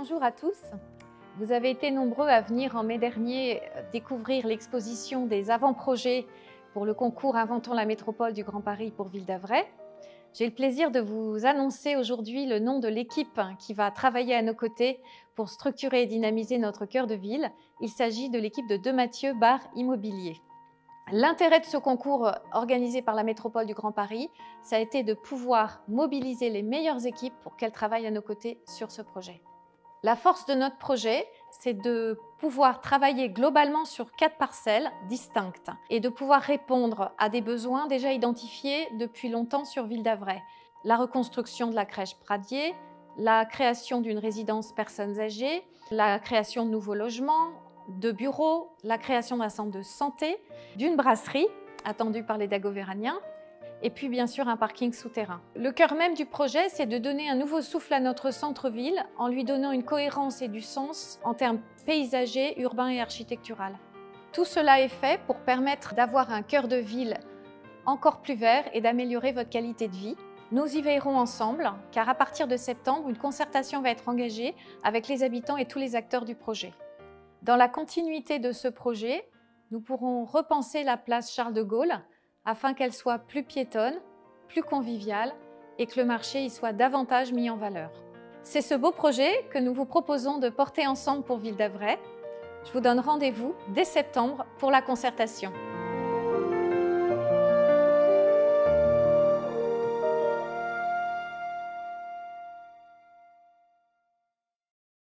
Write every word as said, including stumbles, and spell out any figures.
Bonjour à tous. Vous avez été nombreux à venir en mai dernier découvrir l'exposition des avant-projets pour le concours Inventons la métropole du Grand Paris pour Ville d'Avray. J'ai le plaisir de vous annoncer aujourd'hui le nom de l'équipe qui va travailler à nos côtés pour structurer et dynamiser notre cœur de ville. Il s'agit de l'équipe de Demathieu Bar Immobilier. L'intérêt de ce concours organisé par la métropole du Grand Paris, ça a été de pouvoir mobiliser les meilleures équipes pour qu'elles travaillent à nos côtés sur ce projet. La force de notre projet, c'est de pouvoir travailler globalement sur quatre parcelles distinctes et de pouvoir répondre à des besoins déjà identifiés depuis longtemps sur Ville d'Avray. La reconstruction de la crèche Pradier, la création d'une résidence personnes âgées, la création de nouveaux logements, de bureaux, la création d'un centre de santé, d'une brasserie attendue par les Dagovéraniens, et puis bien sûr un parking souterrain. Le cœur même du projet, c'est de donner un nouveau souffle à notre centre-ville en lui donnant une cohérence et du sens en termes paysagers, urbains et architectural. Tout cela est fait pour permettre d'avoir un cœur de ville encore plus vert et d'améliorer votre qualité de vie. Nous y veillerons ensemble, car à partir de septembre, une concertation va être engagée avec les habitants et tous les acteurs du projet. Dans la continuité de ce projet, nous pourrons repenser la place Charles de Gaulle afin qu'elle soit plus piétonne, plus conviviale et que le marché y soit davantage mis en valeur. C'est ce beau projet que nous vous proposons de porter ensemble pour Ville d'Avray. Je vous donne rendez-vous dès septembre pour la concertation.